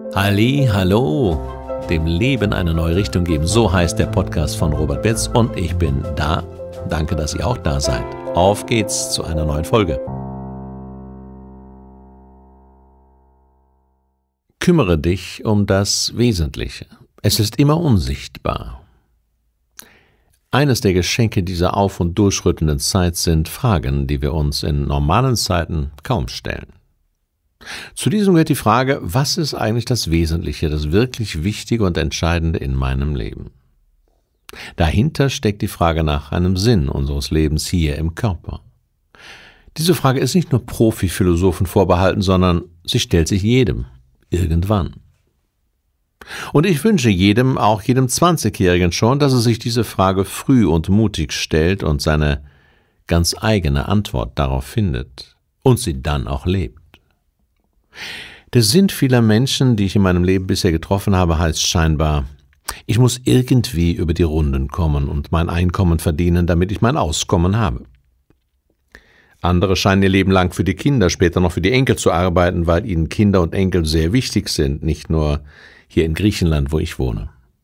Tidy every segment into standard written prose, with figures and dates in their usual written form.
Halli, hallo, dem Leben eine neue Richtung geben, so heißt der Podcast von Robert Betz und ich bin da. Danke, dass ihr auch da seid. Auf geht's zu einer neuen Folge. Kümmere dich um das Wesentliche. Es ist immer unsichtbar. Eines der Geschenke dieser auf- und durchrüttelnden Zeit sind Fragen, die wir uns in normalen Zeiten kaum stellen. Zu diesem gehört die Frage, was ist eigentlich das Wesentliche, das wirklich Wichtige und Entscheidende in meinem Leben? Dahinter steckt die Frage nach einem Sinn unseres Lebens hier im Körper. Diese Frage ist nicht nur Profi-Philosophen vorbehalten, sondern sie stellt sich jedem, irgendwann. Und ich wünsche jedem, auch jedem 20-Jährigen schon, dass er sich diese Frage früh und mutig stellt und seine ganz eigene Antwort darauf findet und sie dann auch lebt. Der Sinn vieler Menschen, die ich in meinem Leben bisher getroffen habe, heißt scheinbar, ich muss irgendwie über die Runden kommen und mein Einkommen verdienen, damit ich mein Auskommen habe. Andere scheinen ihr Leben lang für die Kinder, später noch für die Enkel zu arbeiten, weil ihnen Kinder und Enkel sehr wichtig sind, nicht nur hier in Griechenland, wo ich wohne.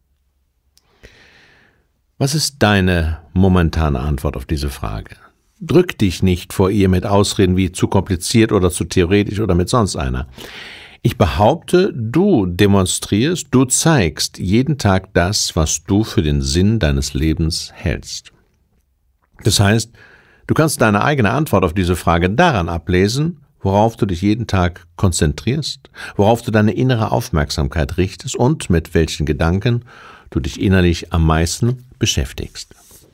Was ist deine momentane Antwort auf diese Frage? Drück dich nicht vor ihr mit Ausreden wie zu kompliziert oder zu theoretisch oder mit sonst einer. Ich behaupte, du demonstrierst, du zeigst jeden Tag das, was du für den Sinn deines Lebens hältst. Das heißt, du kannst deine eigene Antwort auf diese Frage daran ablesen, worauf du dich jeden Tag konzentrierst, worauf du deine innere Aufmerksamkeit richtest und mit welchen Gedanken du dich innerlich am meisten beschäftigst.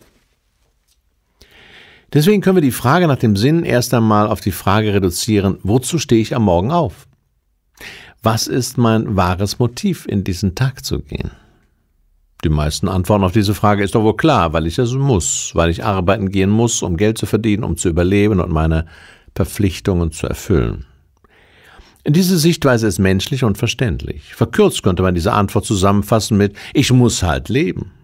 Deswegen können wir die Frage nach dem Sinn erst einmal auf die Frage reduzieren, wozu stehe ich am Morgen auf? Was ist mein wahres Motiv, in diesen Tag zu gehen? Die meisten Antworten auf diese Frage ist doch wohl klar, weil ich es muss, weil ich arbeiten gehen muss, um Geld zu verdienen, um zu überleben und meine Verpflichtungen zu erfüllen. Diese Sichtweise ist menschlich und verständlich. Verkürzt könnte man diese Antwort zusammenfassen mit ich muss halt leben.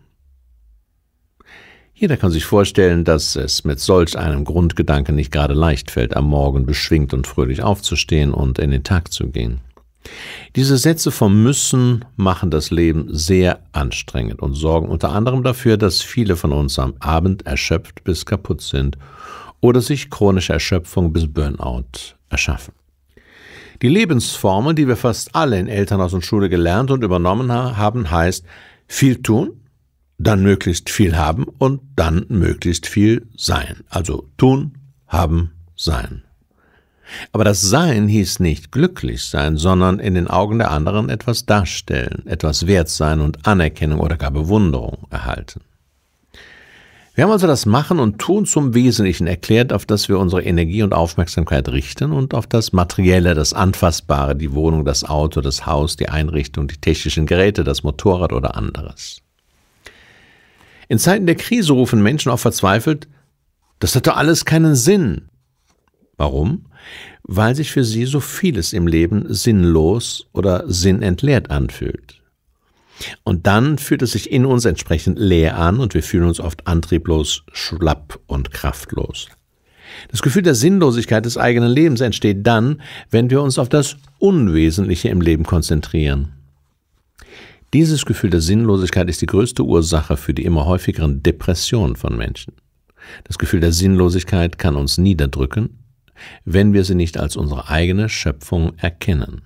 Jeder kann sich vorstellen, dass es mit solch einem Grundgedanken nicht gerade leicht fällt, am Morgen beschwingt und fröhlich aufzustehen und in den Tag zu gehen. Diese Sätze vom Müssen machen das Leben sehr anstrengend und sorgen unter anderem dafür, dass viele von uns am Abend erschöpft bis kaputt sind oder sich chronische Erschöpfung bis Burnout erschaffen. Die Lebensformel, die wir fast alle in Elternhaus und Schule gelernt und übernommen haben, heißt viel tun, dann möglichst viel haben und dann möglichst viel sein. Also tun, haben, sein. Aber das Sein hieß nicht glücklich sein, sondern in den Augen der anderen etwas darstellen, etwas wert sein und Anerkennung oder gar Bewunderung erhalten. Wir haben also das Machen und Tun zum Wesentlichen erklärt, auf das wir unsere Energie und Aufmerksamkeit richten und auf das Materielle, das Anfassbare, die Wohnung, das Auto, das Haus, die Einrichtung, die technischen Geräte, das Motorrad oder anderes. In Zeiten der Krise rufen Menschen auch verzweifelt, das hat doch alles keinen Sinn. Warum? Weil sich für sie so vieles im Leben sinnlos oder sinnentleert anfühlt. Und dann fühlt es sich in uns entsprechend leer an und wir fühlen uns oft antrieblos, schlapp und kraftlos. Das Gefühl der Sinnlosigkeit des eigenen Lebens entsteht dann, wenn wir uns auf das Unwesentliche im Leben konzentrieren. Dieses Gefühl der Sinnlosigkeit ist die größte Ursache für die immer häufigeren Depressionen von Menschen. Das Gefühl der Sinnlosigkeit kann uns niederdrücken, wenn wir sie nicht als unsere eigene Schöpfung erkennen.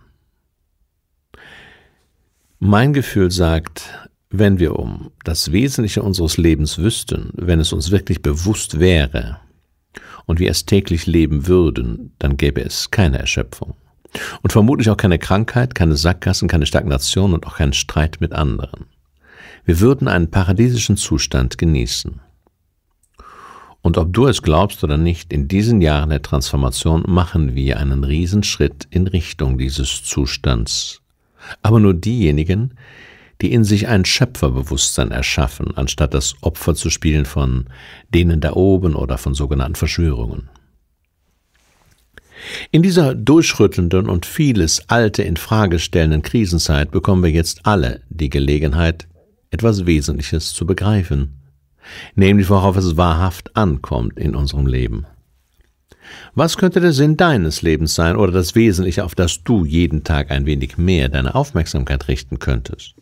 Mein Gefühl sagt, wenn wir um das Wesentliche unseres Lebens wüssten, wenn es uns wirklich bewusst wäre und wir es täglich leben würden, dann gäbe es keine Erschöpfung. Und vermutlich auch keine Krankheit, keine Sackgassen, keine Stagnation und auch keinen Streit mit anderen. Wir würden einen paradiesischen Zustand genießen. Und ob du es glaubst oder nicht, in diesen Jahren der Transformation machen wir einen Riesenschritt in Richtung dieses Zustands. Aber nur diejenigen, die in sich ein Schöpferbewusstsein erschaffen, anstatt das Opfer zu spielen von denen da oben oder von sogenannten Verschwörungen. In dieser durchrüttelnden und vieles Alte in Frage stellenden Krisenzeit bekommen wir jetzt alle die Gelegenheit, etwas Wesentliches zu begreifen, nämlich worauf es wahrhaft ankommt in unserem Leben. Was könnte der Sinn deines Lebens sein oder das Wesentliche, auf das du jeden Tag ein wenig mehr deine Aufmerksamkeit richten könntest?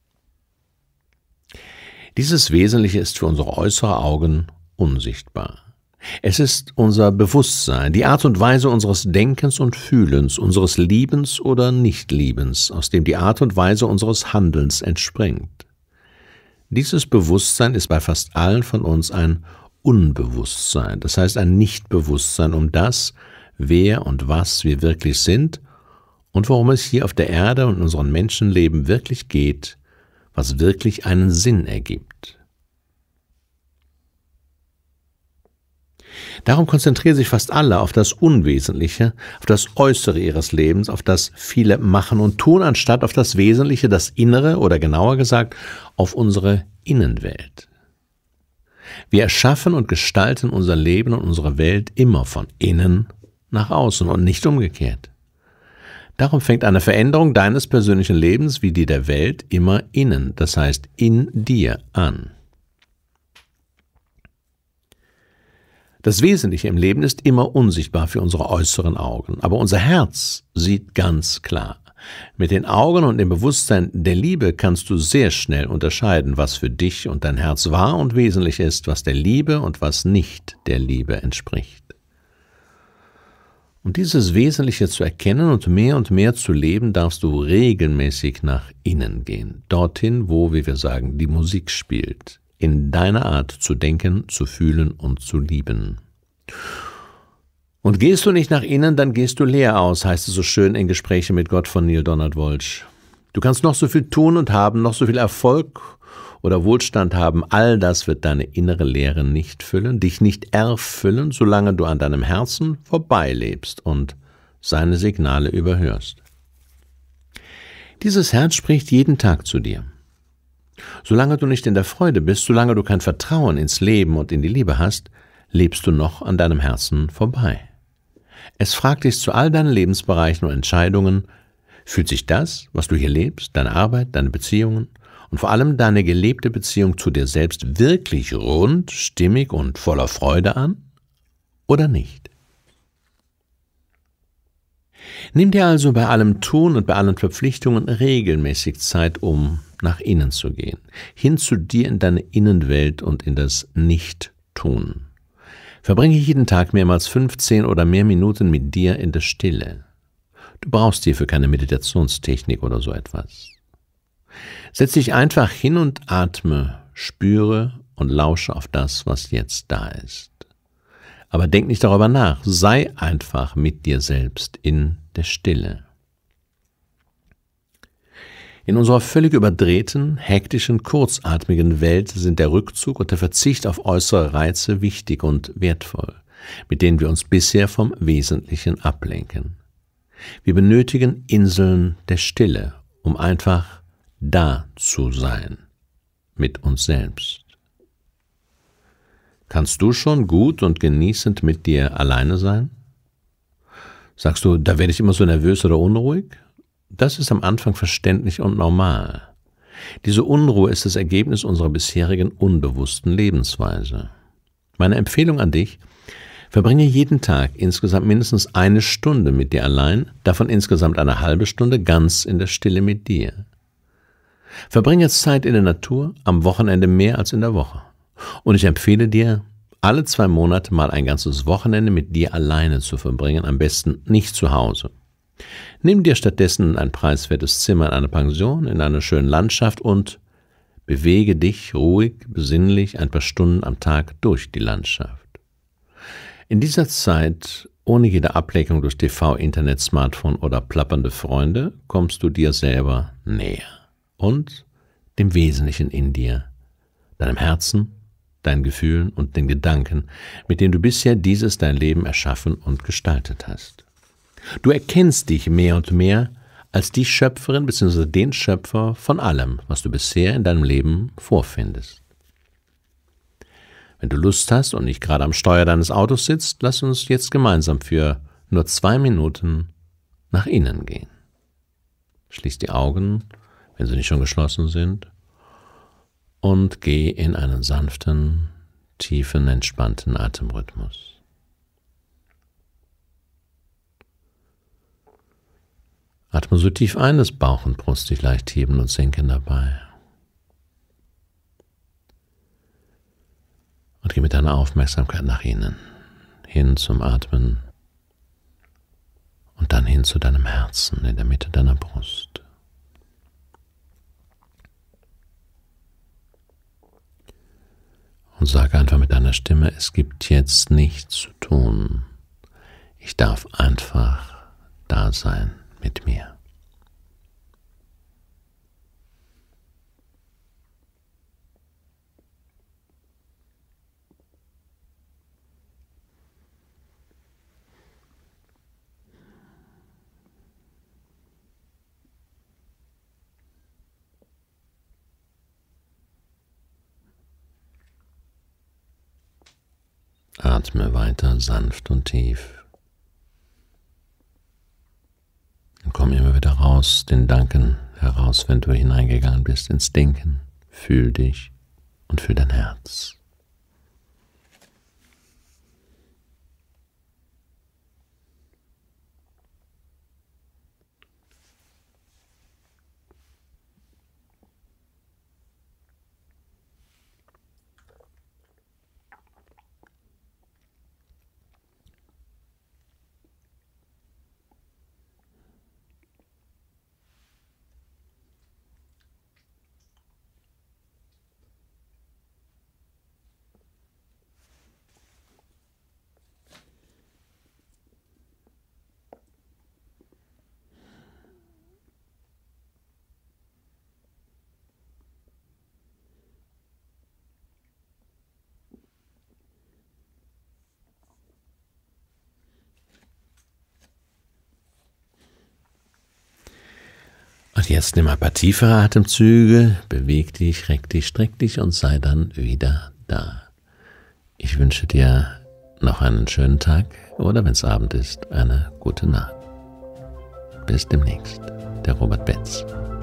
Dieses Wesentliche ist für unsere äußeren Augen unsichtbar. Es ist unser Bewusstsein, die Art und Weise unseres Denkens und Fühlens, unseres Liebens oder Nichtliebens, aus dem die Art und Weise unseres Handelns entspringt. Dieses Bewusstsein ist bei fast allen von uns ein Unbewusstsein, das heißt ein Nichtbewusstsein um das, wer und was wir wirklich sind und worum es hier auf der Erde und in unserem Menschenleben wirklich geht, was wirklich einen Sinn ergibt. Darum konzentrieren sich fast alle auf das Unwesentliche, auf das Äußere ihres Lebens, auf das viele machen und tun, anstatt auf das Wesentliche, das Innere oder genauer gesagt auf unsere Innenwelt. Wir erschaffen und gestalten unser Leben und unsere Welt immer von innen nach außen und nicht umgekehrt. Darum fängt eine Veränderung deines persönlichen Lebens wie die der Welt immer innen, das heißt in dir an. Das Wesentliche im Leben ist immer unsichtbar für unsere äußeren Augen, aber unser Herz sieht ganz klar. Mit den Augen und dem Bewusstsein der Liebe kannst du sehr schnell unterscheiden, was für dich und dein Herz wahr und wesentlich ist, was der Liebe und was nicht der Liebe entspricht. Um dieses Wesentliche zu erkennen und mehr zu leben, darfst du regelmäßig nach innen gehen, dorthin, wo, wie wir sagen, die Musik spielt, in deiner Art zu denken, zu fühlen und zu lieben. Und gehst du nicht nach innen, dann gehst du leer aus, heißt es so schön in Gespräche mit Gott von Neil Donald Walsch. Du kannst noch so viel tun und haben, noch so viel Erfolg oder Wohlstand haben, all das wird deine innere Leere nicht füllen, dich nicht erfüllen, solange du an deinem Herzen vorbeilebst und seine Signale überhörst. Dieses Herz spricht jeden Tag zu dir. Solange du nicht in der Freude bist, solange du kein Vertrauen ins Leben und in die Liebe hast, lebst du noch an deinem Herzen vorbei. Es fragt dich zu all deinen Lebensbereichen und Entscheidungen, fühlt sich das, was du hier lebst, deine Arbeit, deine Beziehungen und vor allem deine gelebte Beziehung zu dir selbst wirklich rund, stimmig und voller Freude an oder nicht? Nimm dir also bei allem Tun und bei allen Verpflichtungen regelmäßig Zeit, um nach innen zu gehen, hin zu dir in deine Innenwelt und in das Nicht-Tun. Verbringe jeden Tag mehrmals 15 oder mehr Minuten mit dir in der Stille. Du brauchst hierfür keine Meditationstechnik oder so etwas. Setz dich einfach hin und atme, spüre und lausche auf das, was jetzt da ist. Aber denk nicht darüber nach, sei einfach mit dir selbst in der Stille. In unserer völlig überdrehten, hektischen, kurzatmigen Welt sind der Rückzug und der Verzicht auf äußere Reize wichtig und wertvoll, mit denen wir uns bisher vom Wesentlichen ablenken. Wir benötigen Inseln der Stille, um einfach da zu sein, mit uns selbst. Kannst du schon gut und genießend mit dir alleine sein? Sagst du, da werde ich immer so nervös oder unruhig? Das ist am Anfang verständlich und normal. Diese Unruhe ist das Ergebnis unserer bisherigen unbewussten Lebensweise. Meine Empfehlung an dich: verbringe jeden Tag insgesamt mindestens 1 Stunde mit dir allein, davon insgesamt eine halbe Stunde ganz in der Stille mit dir. Verbringe Zeit in der Natur, am Wochenende mehr als in der Woche. Und ich empfehle dir, alle 2 Monate mal ein ganzes Wochenende mit dir alleine zu verbringen, am besten nicht zu Hause. Nimm dir stattdessen ein preiswertes Zimmer in einer Pension, in einer schönen Landschaft und bewege dich ruhig, besinnlich ein paar Stunden am Tag durch die Landschaft. In dieser Zeit, ohne jede Ablenkung durch TV, Internet, Smartphone oder plappernde Freunde, kommst du dir selber näher und dem Wesentlichen in dir, deinem Herzen, deinen Gefühlen und den Gedanken, mit denen du bisher dein Leben erschaffen und gestaltet hast. Du erkennst dich mehr und mehr als die Schöpferin bzw. den Schöpfer von allem, was du bisher in deinem Leben vorfindest. Wenn du Lust hast und nicht gerade am Steuer deines Autos sitzt, lass uns jetzt gemeinsam für nur 2 Minuten nach innen gehen. Schließ die Augen, wenn sie nicht schon geschlossen sind, und geh in einen sanften, tiefen, entspannten Atemrhythmus. Atme so tief ein, dass Bauch und Brust sich leicht heben und sinken dabei. Und geh mit deiner Aufmerksamkeit nach innen, hin zum Atmen und dann hin zu deinem Herzen in der Mitte deiner Brust. Und sag einfach mit deiner Stimme, es gibt jetzt nichts zu tun. Ich darf einfach da sein mit mir. Atme weiter sanft und tief. Und komm immer wieder raus, den Danken heraus, wenn du hineingegangen bist ins Denken. Fühl dich und fühl dein Herz. Und jetzt nimm ein paar tiefere Atemzüge, beweg dich, reck dich, streck dich und sei dann wieder da. Ich wünsche dir noch einen schönen Tag oder, wenn es Abend ist, eine gute Nacht. Bis demnächst, der Robert Betz.